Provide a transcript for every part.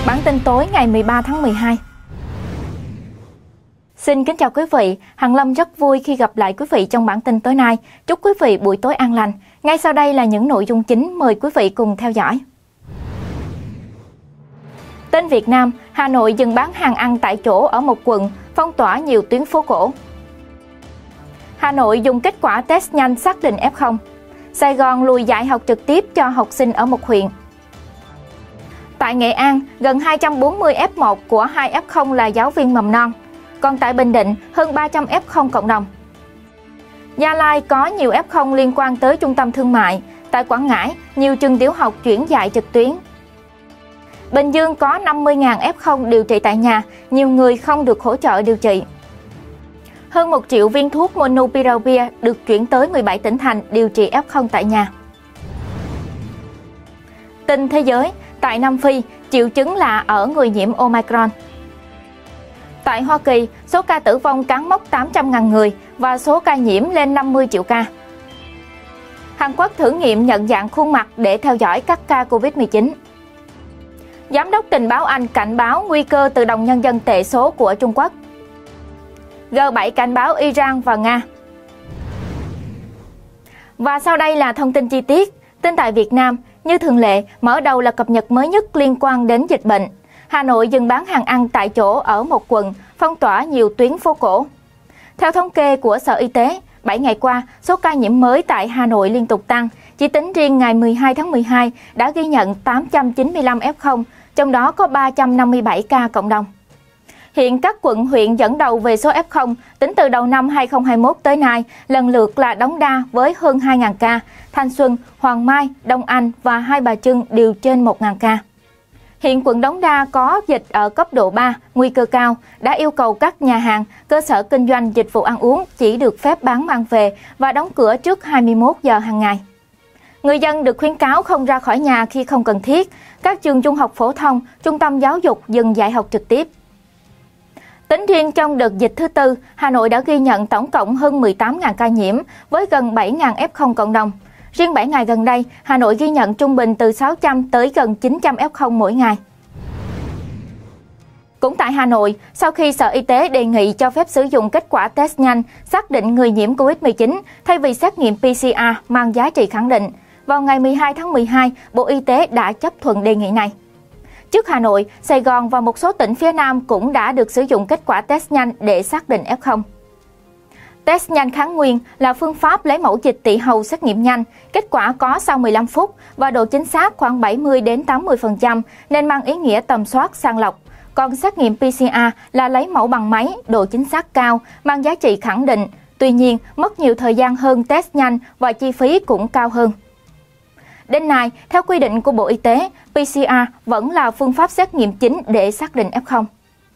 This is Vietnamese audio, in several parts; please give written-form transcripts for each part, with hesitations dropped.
Bản tin tối ngày 13 tháng 12. Xin kính chào quý vị, Hằng Lâm rất vui khi gặp lại quý vị trong bản tin tối nay. Chúc quý vị buổi tối an lành. Ngay sau đây là những nội dung chính, mời quý vị cùng theo dõi. Tin Việt Nam, Hà Nội dừng bán hàng ăn tại chỗ ở một quận, phong tỏa nhiều tuyến phố cổ. Hà Nội dùng kết quả test nhanh xác định F0. Sài Gòn lùi dạy học trực tiếp cho học sinh ở một huyện. Tại Nghệ An, gần 240 F1 của 2 F0 là giáo viên mầm non. Còn tại Bình Định, hơn 300 F0 cộng đồng. Gia Lai có nhiều F0 liên quan tới trung tâm thương mại. Tại Quảng Ngãi, nhiều trường tiểu học chuyển dạy trực tuyến. Bình Dương có 50.000 F0 điều trị tại nhà, nhiều người không được hỗ trợ điều trị. Hơn 1 triệu viên thuốc Monopiravir được chuyển tới 17 tỉnh thành điều trị F0 tại nhà. Tin thế giới, tại Nam Phi, triệu chứng lạ ở người nhiễm Omicron. Tại Hoa Kỳ, số ca tử vong cán mốc 800.000 người và số ca nhiễm lên 50 triệu ca. Hàn Quốc thử nghiệm nhận dạng khuôn mặt để theo dõi các ca Covid-19. Giám đốc tình báo Anh cảnh báo nguy cơ từ đồng nhân dân tệ số của Trung Quốc. G7 cảnh báo Iran và Nga. Và sau đây là thông tin chi tiết. Tin tại Việt Nam, như thường lệ, mở đầu là cập nhật mới nhất liên quan đến dịch bệnh. Hà Nội dừng bán hàng ăn tại chỗ ở một quận, phong tỏa nhiều tuyến phố cổ. Theo thống kê của Sở Y tế, 7 ngày qua, số ca nhiễm mới tại Hà Nội liên tục tăng. Chỉ tính riêng ngày 12 tháng 12 đã ghi nhận 895 F0, trong đó có 357 ca cộng đồng. Hiện các quận huyện dẫn đầu về số F0 tính từ đầu năm 2021 tới nay lần lượt là Đống Đa với hơn 2.000 ca, Thanh Xuân, Hoàng Mai, Đông Anh và Hai Bà Trưng đều trên 1.000 ca. Hiện quận Đống Đa có dịch ở cấp độ 3, nguy cơ cao, đã yêu cầu các nhà hàng, cơ sở kinh doanh dịch vụ ăn uống chỉ được phép bán mang về và đóng cửa trước 21 giờ hàng ngày. Người dân được khuyến cáo không ra khỏi nhà khi không cần thiết. Các trường trung học phổ thông, trung tâm giáo dục dừng dạy học trực tiếp. Tính riêng trong đợt dịch thứ tư, Hà Nội đã ghi nhận tổng cộng hơn 18.000 ca nhiễm với gần 7.000 F0 cộng đồng. Riêng 7 ngày gần đây, Hà Nội ghi nhận trung bình từ 600 tới gần 900 F0 mỗi ngày. Cũng tại Hà Nội, sau khi Sở Y tế đề nghị cho phép sử dụng kết quả test nhanh xác định người nhiễm Covid-19 thay vì xét nghiệm PCR mang giá trị khẳng định, vào ngày 12 tháng 12, Bộ Y tế đã chấp thuận đề nghị này. Trước Hà Nội, Sài Gòn và một số tỉnh phía Nam cũng đã được sử dụng kết quả test nhanh để xác định F0. Test nhanh kháng nguyên là phương pháp lấy mẫu dịch tỵ hầu xét nghiệm nhanh, kết quả có sau 15 phút và độ chính xác khoảng 70 đến 80% nên mang ý nghĩa tầm soát sàng lọc. Còn xét nghiệm PCR là lấy mẫu bằng máy, độ chính xác cao, mang giá trị khẳng định. Tuy nhiên, mất nhiều thời gian hơn test nhanh và chi phí cũng cao hơn. Đến nay, theo quy định của Bộ Y tế, PCR vẫn là phương pháp xét nghiệm chính để xác định F0.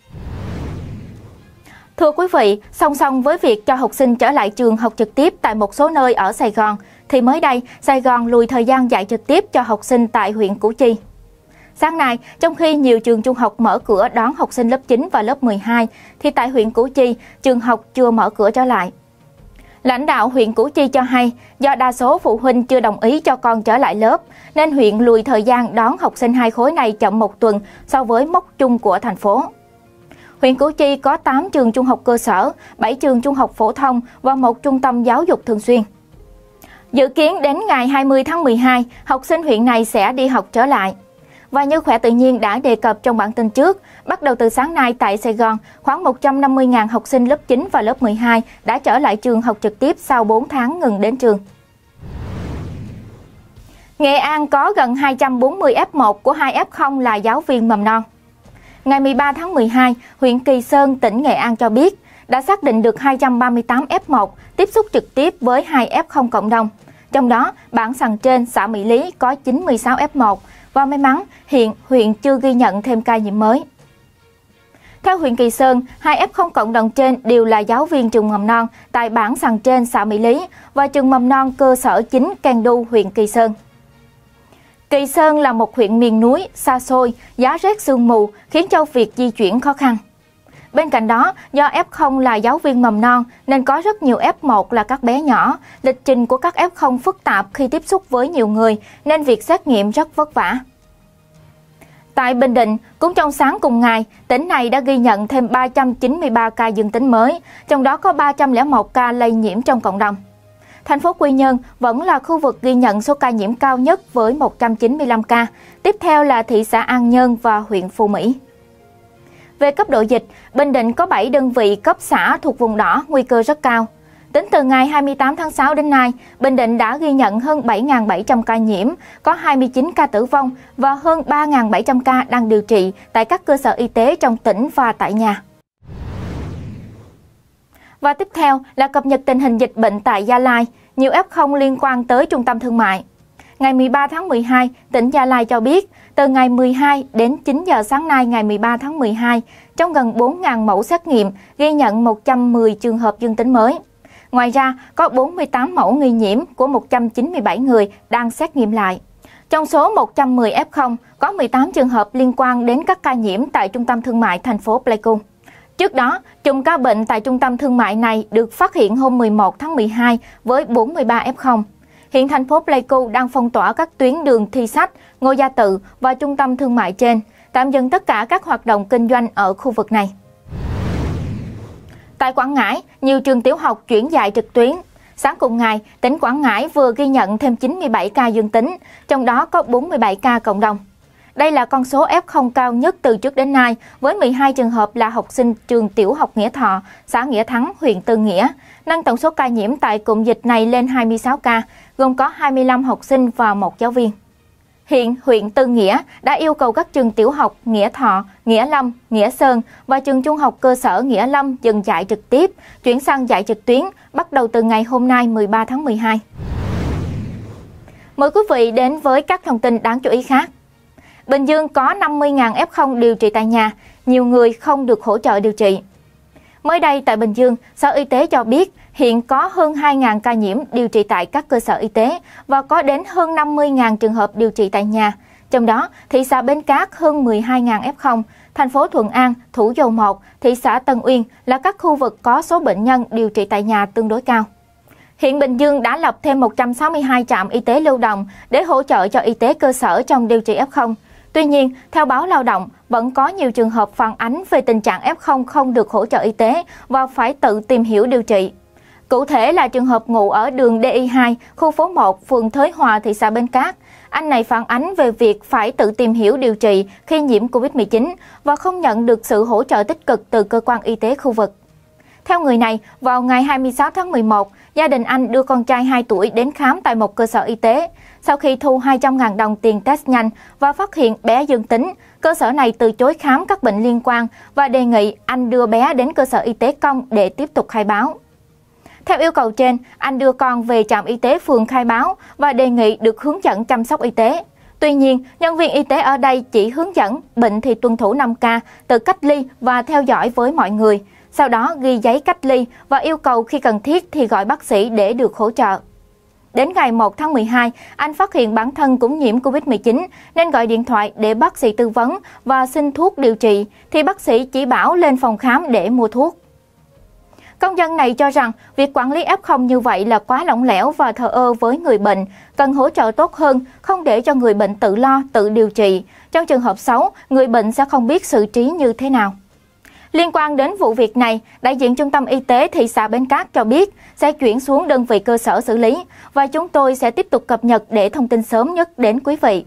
Thưa quý vị, song song với việc cho học sinh trở lại trường học trực tiếp tại một số nơi ở Sài Gòn, thì mới đây, Sài Gòn lùi thời gian dạy trực tiếp cho học sinh tại huyện Củ Chi. Sáng nay, trong khi nhiều trường trung học mở cửa đón học sinh lớp 9 và lớp 12, thì tại huyện Củ Chi, trường học chưa mở cửa trở lại. Lãnh đạo huyện Củ Chi cho hay, do đa số phụ huynh chưa đồng ý cho con trở lại lớp, nên huyện lùi thời gian đón học sinh hai khối này chậm một tuần so với mốc chung của thành phố. Huyện Củ Chi có 8 trường trung học cơ sở, 7 trường trung học phổ thông và một trung tâm giáo dục thường xuyên. Dự kiến đến ngày 20 tháng 12, học sinh huyện này sẽ đi học trở lại. Và như Khỏe Tự Nhiên đã đề cập trong bản tin trước, bắt đầu từ sáng nay tại Sài Gòn, khoảng 150.000 học sinh lớp 9 và lớp 12 đã trở lại trường học trực tiếp sau 4 tháng ngừng đến trường. Nghệ An có gần 240 F1 của 2 F0 là giáo viên mầm non. Ngày 13 tháng 12, huyện Kỳ Sơn, tỉnh Nghệ An cho biết đã xác định được 238 F1 tiếp xúc trực tiếp với 2 F0 cộng đồng. Trong đó, bản Sằn Trên, xã Mỹ Lý có 96 F1 và may mắn hiện huyện chưa ghi nhận thêm ca nhiễm mới. Theo huyện Kỳ Sơn, 2 F0 cộng đồng trên đều là giáo viên trường mầm non tại bản Sằn Trên, xã Mỹ Lý và trường mầm non cơ sở chính Can Du, huyện Kỳ Sơn. Kỳ Sơn là một huyện miền núi, xa xôi, giá rét sương mù khiến cho việc di chuyển khó khăn. Bên cạnh đó, do F0 là giáo viên mầm non nên có rất nhiều F1 là các bé nhỏ, lịch trình của các F0 phức tạp khi tiếp xúc với nhiều người nên việc xét nghiệm rất vất vả. Tại Bình Định, cũng trong sáng cùng ngày, tỉnh này đã ghi nhận thêm 393 ca dương tính mới, trong đó có 301 ca lây nhiễm trong cộng đồng. Thành phố Quy Nhơn vẫn là khu vực ghi nhận số ca nhiễm cao nhất với 195 ca, tiếp theo là thị xã An Nhơn và huyện Phú Mỹ. Về cấp độ dịch, Bình Định có 7 đơn vị cấp xã thuộc vùng đỏ nguy cơ rất cao. Tính từ ngày 28 tháng 6 đến nay, Bình Định đã ghi nhận hơn 7.700 ca nhiễm, có 29 ca tử vong và hơn 3.700 ca đang điều trị tại các cơ sở y tế trong tỉnh và tại nhà. Và tiếp theo là cập nhật tình hình dịch bệnh tại Gia Lai, nhiều F0 liên quan tới trung tâm thương mại. Ngày 13 tháng 12, tỉnh Gia Lai cho biết, từ ngày 12 đến 9 giờ sáng nay ngày 13 tháng 12, trong gần 4.000 mẫu xét nghiệm, ghi nhận 110 trường hợp dương tính mới. Ngoài ra, có 48 mẫu nghi nhiễm của 197 người đang xét nghiệm lại. Trong số 110 F0, có 18 trường hợp liên quan đến các ca nhiễm tại trung tâm thương mại thành phố Pleiku. Trước đó, chùm ca bệnh tại trung tâm thương mại này được phát hiện hôm 11 tháng 12 với 43 F0. Hiện thành phố Pleiku đang phong tỏa các tuyến đường Thi Sách, Ngô Gia Tự và trung tâm thương mại trên, tạm dừng tất cả các hoạt động kinh doanh ở khu vực này. Tại Quảng Ngãi, nhiều trường tiểu học chuyển dạy trực tuyến. Sáng cùng ngày, tỉnh Quảng Ngãi vừa ghi nhận thêm 97 ca dương tính, trong đó có 47 ca cộng đồng. Đây là con số F0 cao nhất từ trước đến nay, với 12 trường hợp là học sinh trường tiểu học Nghĩa Thọ, xã Nghĩa Thắng, huyện Tư Nghĩa, nâng tổng số ca nhiễm tại cụm dịch này lên 26 ca, gồm có 25 học sinh và 1 giáo viên. Hiện, huyện Tư Nghĩa đã yêu cầu các trường tiểu học Nghĩa Thọ, Nghĩa Lâm, Nghĩa Sơn và trường trung học cơ sở Nghĩa Lâm dừng dạy trực tiếp, chuyển sang dạy trực tuyến bắt đầu từ ngày hôm nay 13 tháng 12. Mời quý vị đến với các thông tin đáng chú ý khác. Bình Dương có 50.000 F0 điều trị tại nhà, nhiều người không được hỗ trợ điều trị. Mới đây tại Bình Dương, Sở Y tế cho biết hiện có hơn 2.000 ca nhiễm điều trị tại các cơ sở y tế và có đến hơn 50.000 trường hợp điều trị tại nhà. Trong đó, thị xã Bến Cát hơn 12.000 F0, thành phố Thuận An, Thủ Dầu Một, thị xã Tân Uyên là các khu vực có số bệnh nhân điều trị tại nhà tương đối cao. Hiện Bình Dương đã lập thêm 162 trạm y tế lưu động để hỗ trợ cho y tế cơ sở trong điều trị F0. Tuy nhiên, theo báo Lao động, vẫn có nhiều trường hợp phản ánh về tình trạng F0 không được hỗ trợ y tế và phải tự tìm hiểu điều trị. Cụ thể là trường hợp ngụ ở đường DI2, khu phố 1, phường Thới Hòa, thị xã Bến Cát. Anh này phản ánh về việc phải tự tìm hiểu điều trị khi nhiễm Covid-19 và không nhận được sự hỗ trợ tích cực từ cơ quan y tế khu vực. Theo người này, vào ngày 26 tháng 11, gia đình anh đưa con trai 2 tuổi đến khám tại một cơ sở y tế. Sau khi thu 200.000 đồng tiền test nhanh và phát hiện bé dương tính, cơ sở này từ chối khám các bệnh liên quan và đề nghị anh đưa bé đến cơ sở y tế công để tiếp tục khai báo. Theo yêu cầu trên, anh đưa con về trạm y tế phường khai báo và đề nghị được hướng dẫn chăm sóc y tế. Tuy nhiên, nhân viên y tế ở đây chỉ hướng dẫn bệnh thì tuân thủ 5K, tự cách ly và theo dõi với mọi người. Sau đó ghi giấy cách ly và yêu cầu khi cần thiết thì gọi bác sĩ để được hỗ trợ. Đến ngày 1 tháng 12, anh phát hiện bản thân cũng nhiễm Covid-19 nên gọi điện thoại để bác sĩ tư vấn và xin thuốc điều trị, thì bác sĩ chỉ bảo lên phòng khám để mua thuốc. Công dân này cho rằng việc quản lý F0 như vậy là quá lỏng lẻo và thờ ơ với người bệnh, cần hỗ trợ tốt hơn, không để cho người bệnh tự lo, tự điều trị. Trong trường hợp xấu, người bệnh sẽ không biết xử trí như thế nào. Liên quan đến vụ việc này, đại diện Trung tâm Y tế thị xã Bến Cát cho biết sẽ chuyển xuống đơn vị cơ sở xử lý và chúng tôi sẽ tiếp tục cập nhật để thông tin sớm nhất đến quý vị.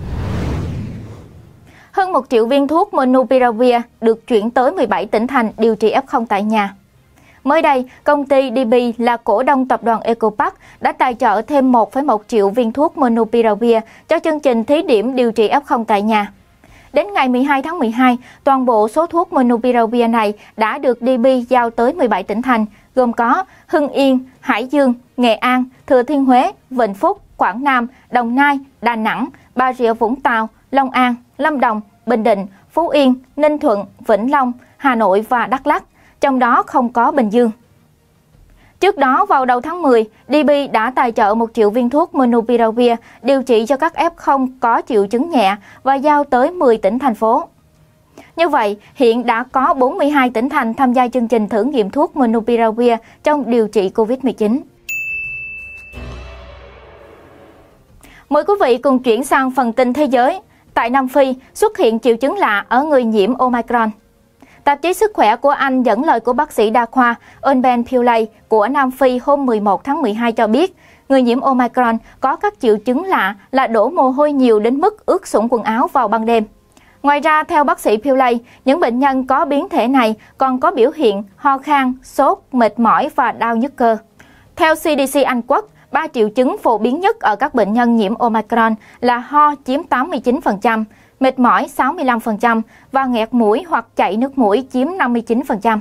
Hơn 1 triệu viên thuốc Monupiravir được chuyển tới 17 tỉnh thành điều trị F0 tại nhà. Mới đây, công ty DB là cổ đông tập đoàn Ecopark đã tài trợ thêm 1,1 triệu viên thuốc Monupiravir cho chương trình thí điểm điều trị F0 tại nhà. Đến ngày 12 tháng 12, toàn bộ số thuốc Monupiravir này đã được DB giao tới 17 tỉnh thành, gồm có Hưng Yên, Hải Dương, Nghệ An, Thừa Thiên Huế, Vĩnh Phúc, Quảng Nam, Đồng Nai, Đà Nẵng, Bà Rịa Vũng Tàu, Long An, Lâm Đồng, Bình Định, Phú Yên, Ninh Thuận, Vĩnh Long, Hà Nội và Đắk Lắk, trong đó không có Bình Dương. Trước đó, vào đầu tháng 10, DB đã tài trợ 1 triệu viên thuốc Monupiravir điều trị cho các F0 có triệu chứng nhẹ và giao tới 10 tỉnh, thành phố. Như vậy, hiện đã có 42 tỉnh thành tham gia chương trình thử nghiệm thuốc Monupiravir trong điều trị Covid-19. Mời quý vị cùng chuyển sang phần tin thế giới. Tại Nam Phi, xuất hiện triệu chứng lạ ở người nhiễm Omicron. Tạp chí Sức khỏe của Anh dẫn lời của bác sĩ đa khoa Ben Pillay của Nam Phi hôm 11 tháng 12 cho biết, người nhiễm Omicron có các triệu chứng lạ là đổ mồ hôi nhiều đến mức ướt sũng quần áo vào ban đêm. Ngoài ra, theo bác sĩ Pillay, những bệnh nhân có biến thể này còn có biểu hiện ho khan, sốt, mệt mỏi và đau nhức cơ. Theo CDC Anh Quốc, 3 triệu chứng phổ biến nhất ở các bệnh nhân nhiễm Omicron là ho chiếm 89%, mệt mỏi 65% và nghẹt mũi hoặc chảy nước mũi chiếm 59%.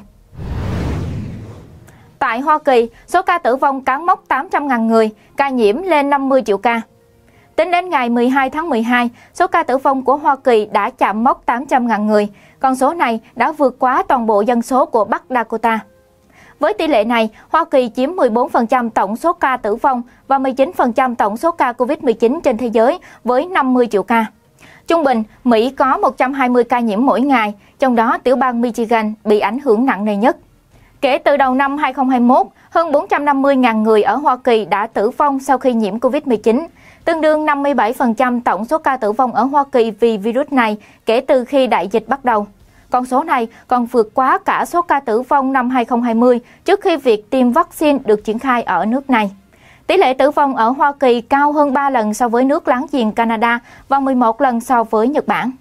Tại Hoa Kỳ, số ca tử vong cán mốc 800.000 người, ca nhiễm lên 50 triệu ca. Tính đến ngày 12 tháng 12, số ca tử vong của Hoa Kỳ đã chạm mốc 800.000 người. Con số này đã vượt quá toàn bộ dân số của Bắc Dakota. Với tỷ lệ này, Hoa Kỳ chiếm 14% tổng số ca tử vong và 19% tổng số ca COVID-19 trên thế giới với 50 triệu ca. Trung bình, Mỹ có 120 ca nhiễm mỗi ngày, trong đó tiểu bang Michigan bị ảnh hưởng nặng nề nhất. Kể từ đầu năm 2021, hơn 450.000 người ở Hoa Kỳ đã tử vong sau khi nhiễm COVID-19, tương đương 57% tổng số ca tử vong ở Hoa Kỳ vì virus này kể từ khi đại dịch bắt đầu. Con số này còn vượt quá cả số ca tử vong năm 2020 trước khi việc tiêm vaccine được triển khai ở nước này. Tỷ lệ tử vong ở Hoa Kỳ cao hơn 3 lần so với nước láng giềng Canada và 11 lần so với Nhật Bản.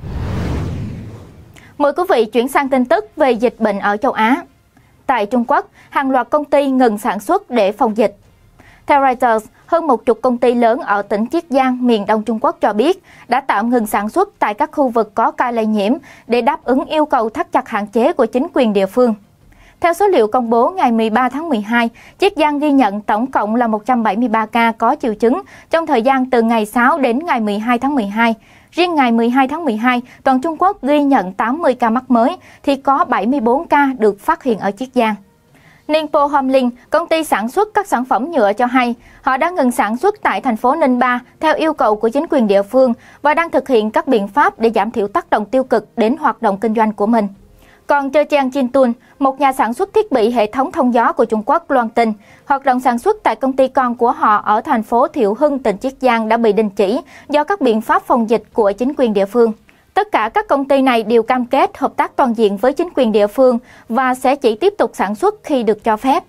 Mời quý vị chuyển sang tin tức về dịch bệnh ở châu Á. Tại Trung Quốc, hàng loạt công ty ngừng sản xuất để phòng dịch. Theo Reuters, hơn 10 công ty lớn ở tỉnh Chiết Giang, miền Đông Trung Quốc cho biết đã tạm ngừng sản xuất tại các khu vực có ca lây nhiễm để đáp ứng yêu cầu thắt chặt hạn chế của chính quyền địa phương. Theo số liệu công bố ngày 13 tháng 12, Chiết Giang ghi nhận tổng cộng là 173 ca có triệu chứng trong thời gian từ ngày 6 đến ngày 12 tháng 12. Riêng ngày 12 tháng 12, toàn Trung Quốc ghi nhận 80 ca mắc mới, thì có 74 ca được phát hiện ở Chiết Giang. Ningbo Holding, công ty sản xuất các sản phẩm nhựa cho hay, họ đã ngừng sản xuất tại thành phố Ningbo theo yêu cầu của chính quyền địa phương và đang thực hiện các biện pháp để giảm thiểu tác động tiêu cực đến hoạt động kinh doanh của mình. Còn Zhejiang Jintun, một nhà sản xuất thiết bị hệ thống thông gió của Trung Quốc, loan tin, hoạt động sản xuất tại công ty con của họ ở thành phố Thiệu Hưng, tỉnh Chiết Giang đã bị đình chỉ do các biện pháp phòng dịch của chính quyền địa phương. Tất cả các công ty này đều cam kết hợp tác toàn diện với chính quyền địa phương và sẽ chỉ tiếp tục sản xuất khi được cho phép.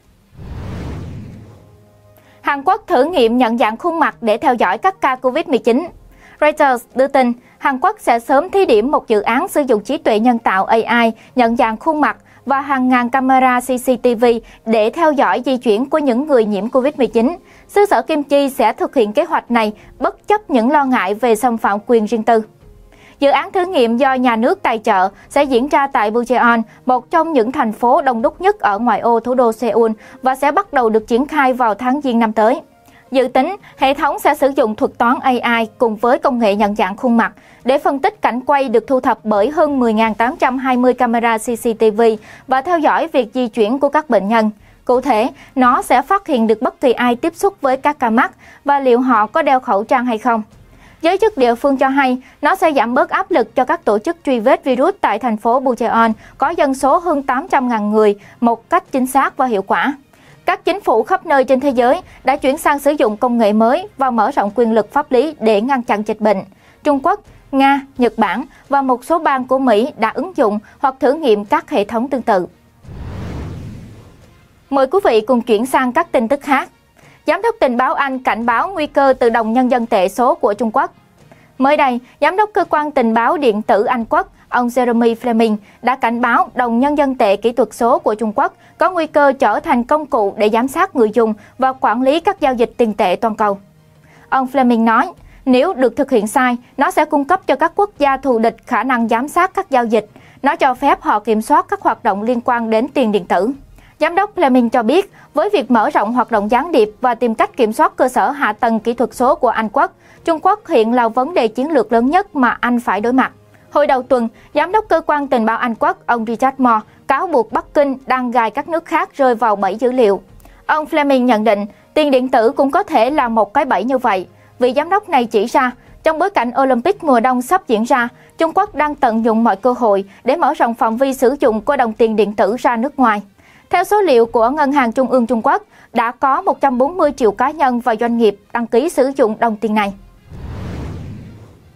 Hàn Quốc thử nghiệm nhận dạng khuôn mặt để theo dõi các ca COVID-19. Reuters đưa tin, Hàn Quốc sẽ sớm thí điểm một dự án sử dụng trí tuệ nhân tạo AI nhận dạng khuôn mặt và hàng ngàn camera CCTV để theo dõi di chuyển của những người nhiễm COVID-19. Xứ sở Kim Chi sẽ thực hiện kế hoạch này bất chấp những lo ngại về xâm phạm quyền riêng tư. Dự án thử nghiệm do nhà nước tài trợ sẽ diễn ra tại Bucheon, một trong những thành phố đông đúc nhất ở ngoại ô thủ đô Seoul và sẽ bắt đầu được triển khai vào tháng Giêng năm tới. Dự tính, hệ thống sẽ sử dụng thuật toán AI cùng với công nghệ nhận dạng khuôn mặt để phân tích cảnh quay được thu thập bởi hơn 10.820 camera CCTV và theo dõi việc di chuyển của các bệnh nhân. Cụ thể, nó sẽ phát hiện được bất kỳ ai tiếp xúc với các ca mắc và liệu họ có đeo khẩu trang hay không. Giới chức địa phương cho hay, nó sẽ giảm bớt áp lực cho các tổ chức truy vết virus tại thành phố Bucheon có dân số hơn 800.000 người một cách chính xác và hiệu quả. Các chính phủ khắp nơi trên thế giới đã chuyển sang sử dụng công nghệ mới và mở rộng quyền lực pháp lý để ngăn chặn dịch bệnh. Trung Quốc, Nga, Nhật Bản và một số bang của Mỹ đã ứng dụng hoặc thử nghiệm các hệ thống tương tự. Mời quý vị cùng chuyển sang các tin tức khác. Giám đốc tình báo Anh cảnh báo nguy cơ từ đồng nhân dân tệ số của Trung Quốc. Mới đây, Giám đốc cơ quan tình báo điện tử Anh Quốc, ông Jeremy Fleming đã cảnh báo đồng nhân dân tệ kỹ thuật số của Trung Quốc có nguy cơ trở thành công cụ để giám sát người dùng và quản lý các giao dịch tiền tệ toàn cầu. Ông Fleming nói, nếu được thực hiện sai, nó sẽ cung cấp cho các quốc gia thù địch khả năng giám sát các giao dịch. Nó cho phép họ kiểm soát các hoạt động liên quan đến tiền điện tử. Giám đốc Fleming cho biết, với việc mở rộng hoạt động gián điệp và tìm cách kiểm soát cơ sở hạ tầng kỹ thuật số của Anh Quốc, Trung Quốc hiện là vấn đề chiến lược lớn nhất mà Anh phải đối mặt. Hồi đầu tuần, Giám đốc cơ quan tình báo Anh Quốc, ông Richard Moore, cáo buộc Bắc Kinh đang gài các nước khác rơi vào bẫy dữ liệu. Ông Fleming nhận định, tiền điện tử cũng có thể là một cái bẫy như vậy. Vị giám đốc này chỉ ra, trong bối cảnh Olympic mùa đông sắp diễn ra, Trung Quốc đang tận dụng mọi cơ hội để mở rộng phạm vi sử dụng của đồng tiền điện tử ra nước ngoài. Theo số liệu của Ngân hàng Trung ương Trung Quốc, đã có 140 triệu cá nhân và doanh nghiệp đăng ký sử dụng đồng tiền này.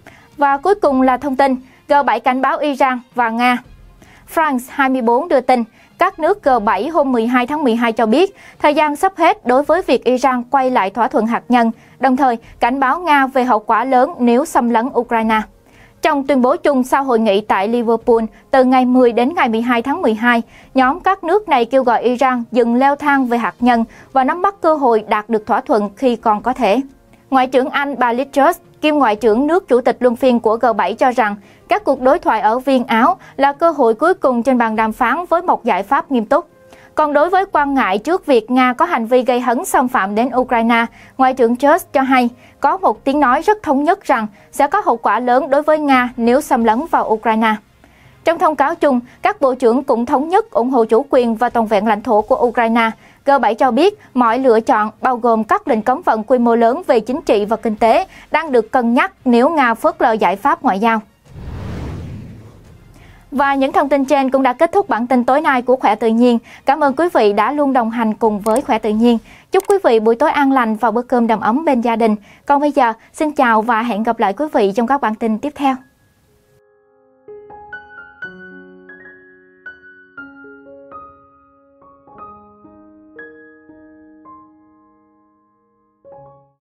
Và cuối cùng là thông tin G7 cảnh báo Iran và Nga. France 24 đưa tin, các nước G7 hôm 12 tháng 12 cho biết thời gian sắp hết đối với việc Iran quay lại thỏa thuận hạt nhân, đồng thời cảnh báo Nga về hậu quả lớn nếu xâm lấn Ukraine. Trong tuyên bố chung sau hội nghị tại Liverpool từ ngày 10 đến ngày 12 tháng 12, nhóm các nước này kêu gọi Iran dừng leo thang về hạt nhân và nắm bắt cơ hội đạt được thỏa thuận khi còn có thể. Ngoại trưởng Anh bà Liz Truss, kiêm Ngoại trưởng nước chủ tịch luân phiên của G7 cho rằng các cuộc đối thoại ở Viên Áo là cơ hội cuối cùng trên bàn đàm phán với một giải pháp nghiêm túc. Còn đối với quan ngại trước việc Nga có hành vi gây hấn xâm phạm đến Ukraine, Ngoại trưởng Truss cho hay có một tiếng nói rất thống nhất rằng sẽ có hậu quả lớn đối với Nga nếu xâm lấn vào Ukraine. Trong thông cáo chung, các bộ trưởng cũng thống nhất ủng hộ chủ quyền và toàn vẹn lãnh thổ của Ukraine. G7 cho biết mọi lựa chọn, bao gồm các lệnh cấm vận quy mô lớn về chính trị và kinh tế, đang được cân nhắc nếu Nga phớt lờ giải pháp ngoại giao. Và những thông tin trên cũng đã kết thúc bản tin tối nay của Khỏe Tự Nhiên. Cảm ơn quý vị đã luôn đồng hành cùng với Khỏe Tự Nhiên. Chúc quý vị buổi tối an lành và bữa cơm đầm ấm bên gia đình. Còn bây giờ, xin chào và hẹn gặp lại quý vị trong các bản tin tiếp theo.